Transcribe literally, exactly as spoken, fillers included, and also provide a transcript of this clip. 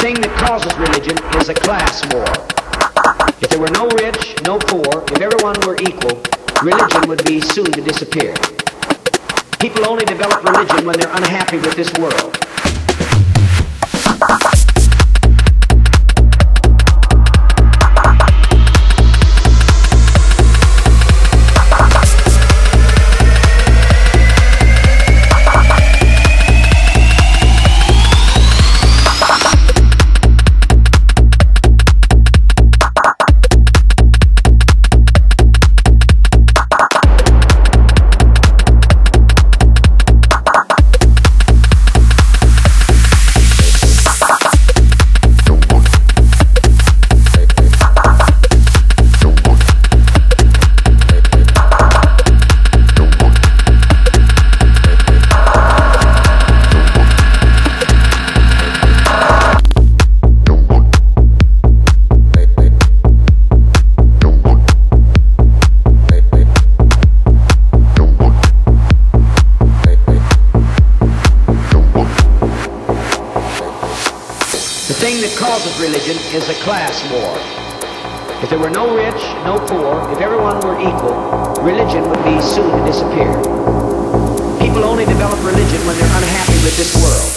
thing that causes religion is a class war. If there were no rich, no poor, if everyone were equal, religion would be soon to disappear. People only develop religion when they're unhappy with this world. The thing that causes religion is a class war. If there were no rich, no poor, if everyone were equal, religion would be soon to disappear. People only develop religion when they're unhappy with this world.